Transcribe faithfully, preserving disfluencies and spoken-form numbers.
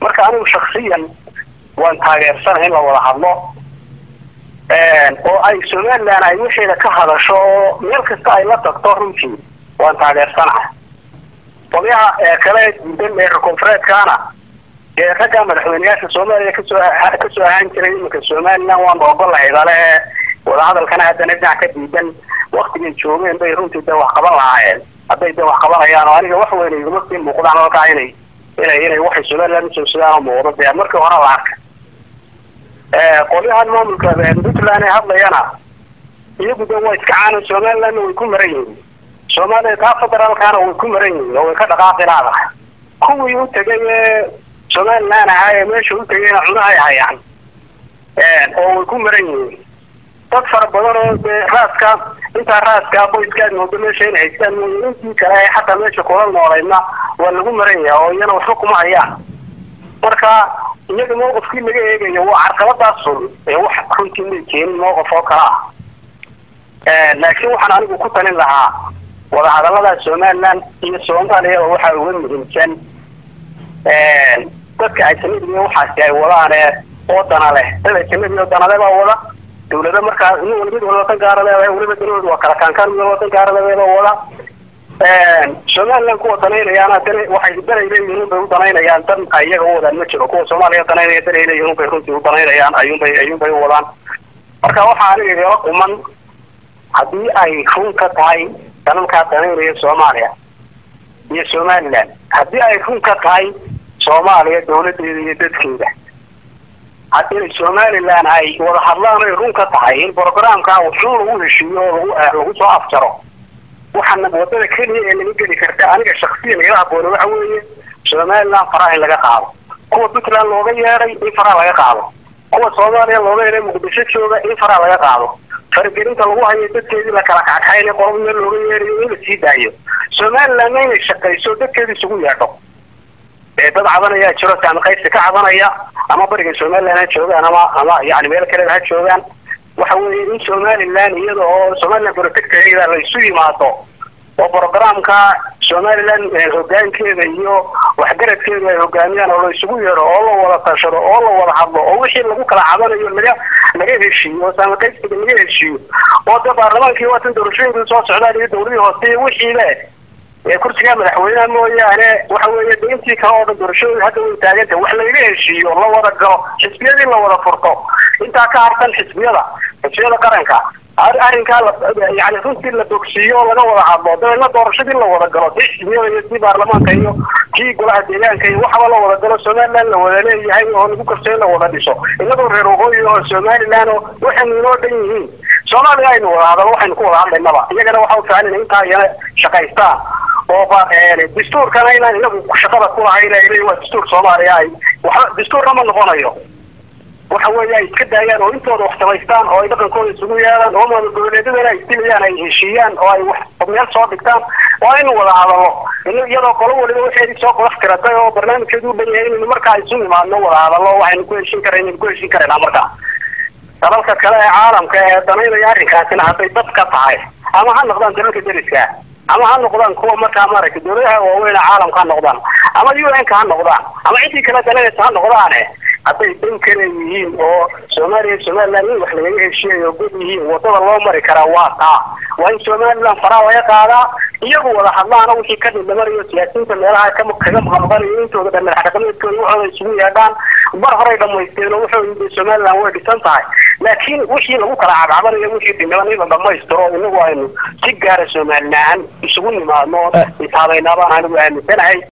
marka anigu shakhsiyan waan taageersanahay in la wada hadlo oo ay Somaliland ay wixii ka hadasho meel kasta ay la tagto runtii waan taageersanahay qoliyaha kale diidan ee konfereedkaana ee ragga madaxweynaha Soomaaliya ka soo ka soo ahaan jiray marka Somaliland waan ogolahay dale wada hadalkana hadana dhinac ka diidan waqtiga joogeen bay runtii wax qaban lahaayeen haday wax qabanayaan aniga wax weyn igu markii muuqdaan oo ka inay inay inay wax Somaliland soo soo muuqdo markii hore la arkay ee qoliyahan maamulka Puntland ay hadlayana iyagu waa iska caan Somaliland way ku marayeen Soomaaliya ka federaalkana way ku marayeen oo ka dhaqaaqinaada kuwii u tagay Somaliland ay meesha u tagay cunaha hayaan ee oo way ku marayeen dad fara badan oo raaska inta raaska qoyska noodo meesha ay haystaan intii kale xataa meesha kula noolayna waa lagu marayay oo iyana wax kuma hayaan marka iyaga mowqifkii laga eegayo waa carqaladaas ee wax runtii ma keenin mowqif oo kala ah ee laakiin waxaan anigu ku talin lahaa wada hadallada Somaliland iyo Soomaaliya waxa ugu muhiimsan ee dadka ay sameeyeen waxa ay wadaan oo dana leh dadka sameeyeen dana leh wada dawladda marka inuu waliba wada gaar leeyahay waliba dawladdu waa kala kaankaan wada gaar leeyahay wada ee Somaliland ku wadaneeyaan hadana waxay dareeyeen bay u daneeyaan tan ayaga wada ma jiro kuwa Soomaaliya daneeyay dareeyeen bay runtii u daneeyaan ayuun bay ayuun bay wadaan marka waxa aniga quman hadii ay runka tahay dalka daneeyay Soomaaliya iyo Somaliland hadii ay runka tahay Soomaaliya dawladeeda iyo dadkeeda hadii Somaliland ay wada hadlaan ay runka tahay in programka wuxuu lagu heshiiyo lagu soo afjaro waxaan wadada kaliya ee laga geli karta aniga shakhsiyan ila aqoon waxa weeye Somaliland faraha laga qaado kuwa Puntland looga yeeray in faraha laga qaado kuwa Soomaaliya looga yeeray Muqdisho jooga in faraha laga qaado fargelinta lagu hayo dadkeedii la kala kacayna qormo looga yeeray in la sii daayo Somaliland ay shaqayso dadkeedii isugu yeedho ee dad cabanaya jiro taan qaysi ka cabanaya ama bariga Somaliland joogaan ama ama yaani meel kale ha joogaan waxa weeye in Somaliland iyadoo Somaliland protecteeda la isu yimaado oo programka Somaliland hoggaankeeda iyo waxgaradkeeda ay hoggaamiyaan oo la isugu yeero oo la wada tashado oo la wada hadlo oo wixii lagu kala cabanayo laga laga heshiiyo sama qaysiga laga heshiiyo oo dad baarlamaankii watan doorashooyinka soo socdaan iyo dawladda hoose wixii le ee kursiga madaxweynaha mooyaane waxa weeye intii ka wada doorashooyin hadda way taagantay wax laga heshiiyo la wada galo xisbiyadii la wada furto inta ka hartan xisbiyada xisbiyada qaranka arrinka la yaani runtii la dogsiyo laga wada hadlo dadna doorashadii la wada galo xisbiyada iyo baarlamaanka iyo kii golaha deegaanka iyo waxa la wada galo Somaliland la wada leeyahay oo lagu kalsoon la wada dhiso inagoo reer waqooyi oo Somaliland waxay noo dhan yihiin Soomaaliya ay wada hadal waxay ku wada hadlaynaba iyagana waxa uu fiican in inta ay shaqaystaan oo baaxeen dastuurkana inaan inagu shaqada ku lahayn ilaa waa dastuur Soomaaliya ay waxa dastuurna ma noqonayo waxa weeye iska daayaan oo intooda wax tabaystaan oo ay dhaqankooda isugu yeelaan oo maamul goboleedyada ay istiliyaan ay heshiiyaan oo ay wax meel soo dhigtaan oo in wada hadalo iyadoo qolo waliba waxay soo qof karatay oo barnaamijkeedu u baahan in marka ay isu yimaadno wada hadalo waxaynu ku heshiin kareen ku heshiin kareen marka dalalka kale ee caalamka ee daneynaya arrinkaasina haday dadka tahay ama ha noqdaan dalalka deriska ama ha noqdaan kuwa marka marka dawladaha waaweyn caalamka noqdaan ama U N ka noqdaan ama intii kala dalalka ha noqdaan haday dan kale yihiin oo Soomaaliya Somaliland wax laga heshiiyo gud yihiin wadada loo mari kara waa taa waa in Somaliland faraha laga qaada iyagu wada hadlaana wixii ka dhimariyo siyaasiyiinta meelaha ka kaga maqanqariyo intooda dhan xaqameedkooda waxay isugu yeedhaan bar hore dhamaysteen oo wuxuu Somaliland way dhisan tahay laakiin wixii lagu kala cabanayo wixii dhimanay la dhamaystiro inagu aynu si gaar ah Somaliland isugu nimaadno isaabeynaba anigu aaminsanahay